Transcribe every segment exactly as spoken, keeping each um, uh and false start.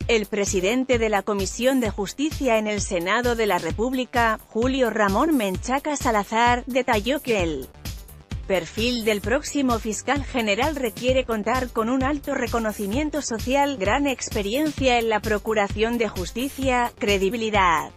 El presidente de la Comisión de Justicia en el Senado de la República, Julio Ramón Menchaca Salazar, detalló que el perfil del próximo fiscal general requiere contar con un alto reconocimiento social, gran experiencia en la procuración de justicia, credibilidad,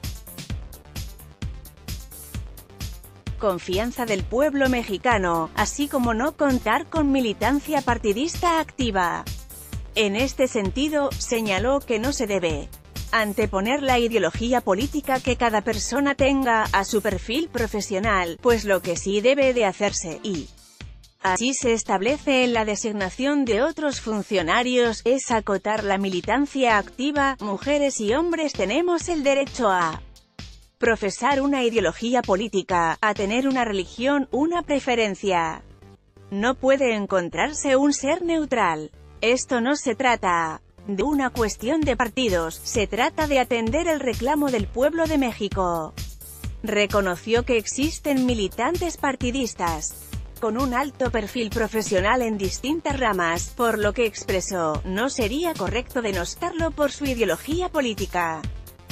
confianza del pueblo mexicano, así como no contar con militancia partidista activa. En este sentido, señaló que no se debe anteponer la ideología política que cada persona tenga a su perfil profesional, pues lo que sí debe de hacerse, y así se establece en la designación de otros funcionarios, es acotar la militancia activa. Mujeres y hombres tenemos el derecho a profesar una ideología política, a tener una religión, una preferencia. No puede encontrarse un ser neutral. Esto no se trata de una cuestión de partidos, se trata de atender el reclamo del pueblo de México. Reconoció que existen militantes partidistas con un alto perfil profesional en distintas ramas, por lo que expresó, no sería correcto denostarlo por su ideología política.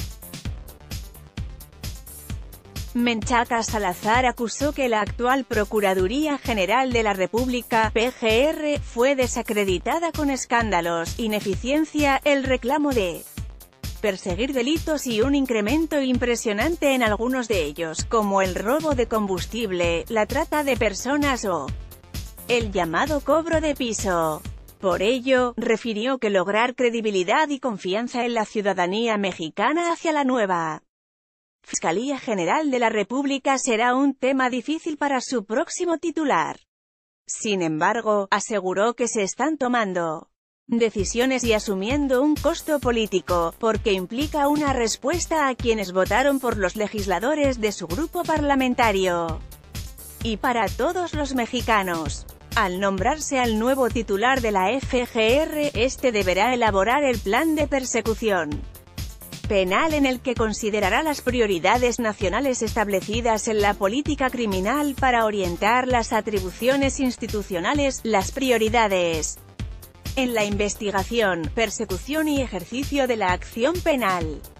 Menchaca Salazar acusó que la actual Procuraduría General de la República, P G R, fue desacreditada con escándalos, ineficiencia, el reclamo de perseguir delitos y un incremento impresionante en algunos de ellos, como el robo de combustible, la trata de personas o el llamado cobro de piso. Por ello, refirió que lograr credibilidad y confianza en la ciudadanía mexicana hacia la nueva Fiscalía General de la República será un tema difícil para su próximo titular. Sin embargo, aseguró que se están tomando decisiones y asumiendo un costo político, porque implica una respuesta a quienes votaron por los legisladores de su grupo parlamentario. Y para todos los mexicanos. Al nombrarse al nuevo titular de la F G R, este deberá elaborar el plan de persecución penal en el que considerará las prioridades nacionales establecidas en la política criminal para orientar las atribuciones institucionales, las prioridades en la investigación, persecución y ejercicio de la acción penal.